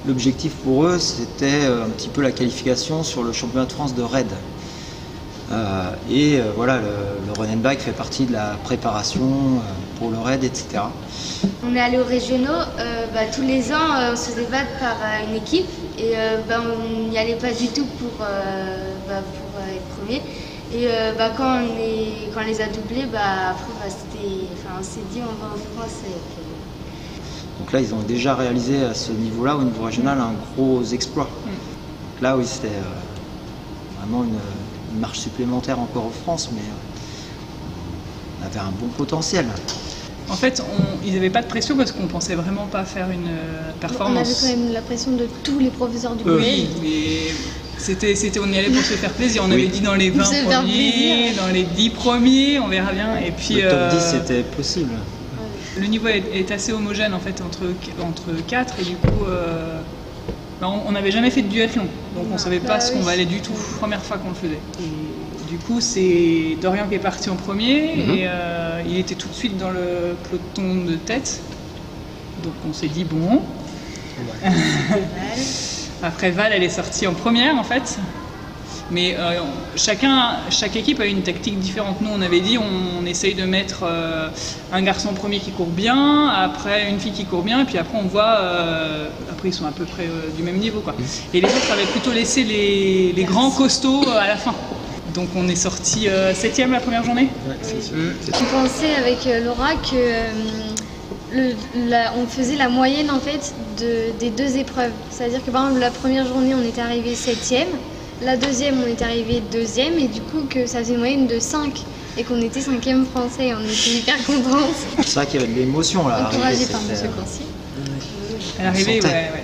l'objectif pour eux, c'était un petit peu la qualification sur le championnat de France de raid. Voilà, le run and bike fait partie de la préparation pour le raid, etc. On est allé aux régionaux, tous les ans on se faisait battre par une équipe et on n'y allait pas du tout pour être premier. Et quand on les a doublés, après on s'est dit on va en France. Donc là ils ont déjà réalisé à ce niveau-là, au niveau régional, un gros exploit. Donc là oui, c'était vraiment une marche supplémentaire encore en France, mais on avait un bon potentiel. En fait, ils n'avaient pas de pression parce qu'on pensait vraiment pas faire une performance. On avait quand même la pression de tous les professeurs du groupe. Oui, mais on y allait pour se faire plaisir. On avait dit dans les 20 premiers, dans les 10 premiers, on verra bien. Et puis, le top 10 c'était possible. Le niveau est assez homogène en fait entre 4 et du coup on n'avait jamais fait de duathlon, donc on savait pas ce qu'on valait du tout, première fois qu'on le faisait. Et du coup c'est Dorian qui est parti en premier et il était tout de suite dans le peloton de tête, donc on s'est dit bon. Après Val elle est sortie en première en fait, mais chaque équipe a une tactique différente. Nous on avait dit on essaye de mettre un garçon premier qui court bien, après une fille qui court bien, et puis après on voit, après ils sont à peu près du même niveau quoi. Et les autres avaient plutôt laissé les grands costauds à la fin. Donc on est sorti 7e la première journée. Ouais, c'est sûr. On pensait avec Laura que on faisait la moyenne en fait des deux épreuves. C'est-à-dire que par exemple la première journée on était arrivé 7e, la deuxième on était arrivé 2e et du coup que ça faisait une moyenne de 5 et qu'on était 5e français, on était hyper contents. C'est vrai qu'il y avait de l'émotion là. Encouragé par Monsieur Corsi. À l'arrivée,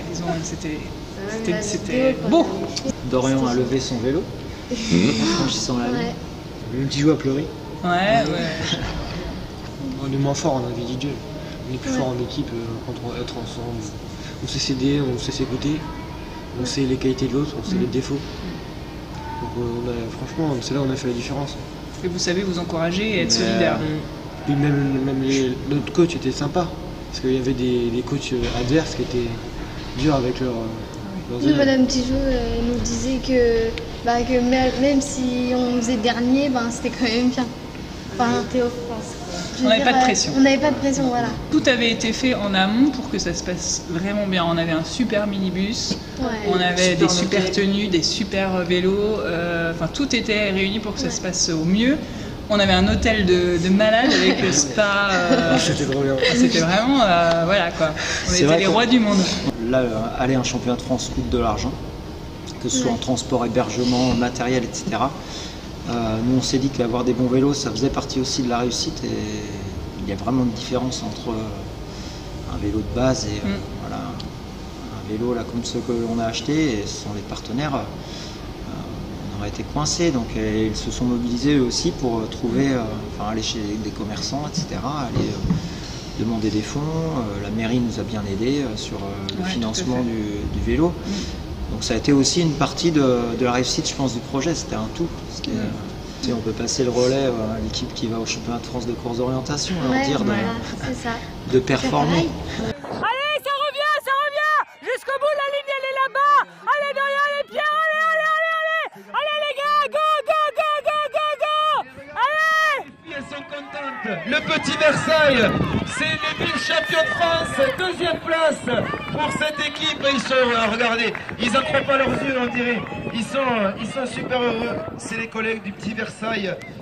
c'était beau. Dorian a levé son vélo en franchissant la ligne. Le petit joueur a pleuré. Ouais. On est moins fort en individuel. On est plus fort en équipe quand on est ensemble. On sait s'aider, on sait s'écouter, on sait les qualités de l'autre, on sait les défauts. Donc franchement, c'est là où on a fait la différence. Et vous savez vous encourager et être solidaire. Puis même notre coach était sympa, parce qu'il y avait des coachs adverses qui étaient durs avec leurs élèves. Madame Tijoux nous disait que même si on faisait dernier, c'était quand même bien. Enfin, Théo France. On n'avait pas de pression. On n'avait pas de pression, voilà. Tout avait été fait en amont pour que ça se passe vraiment bien. On avait un super minibus, on avait des super tenues, des super vélos, tout était réuni pour que ça se passe au mieux. On avait un hôtel de malade avec le spa. C'était trop bien. C'était vraiment, voilà quoi. On était les rois du monde. Là, aller à un championnat de France coûte de l'argent, que ce soit en transport, hébergement, matériel, etc. Nous on s'est dit qu'avoir des bons vélos ça faisait partie aussi de la réussite et il y a vraiment une différence entre un vélo de base et un vélo là, comme ceux que l'on a achetés, et ce sont les partenaires, on aurait été coincés, donc ils se sont mobilisés eux aussi pour trouver, aller chez des commerçants, etc., aller demander des fonds. La mairie nous a bien aidés sur le financement du vélo. Donc ça a été aussi une partie de la réussite, je pense, du projet. C'était un tout. On peut passer le relais à l'équipe qui va au championnat de France de course d'orientation, leur dire de performer. Allez, ça revient jusqu'au bout, la ligne elle est là-bas. Allez Dorian, les pieds, allez les gars, go. Allez. Elles sont contentes. Le petit Versailles, c'est les 1000 champions de France, deuxième place pour cette équipe. Ils sont, regardez, ils n'en croient pas leurs yeux, on dirait. Ils sont super heureux. C'est les collègues du petit Versailles.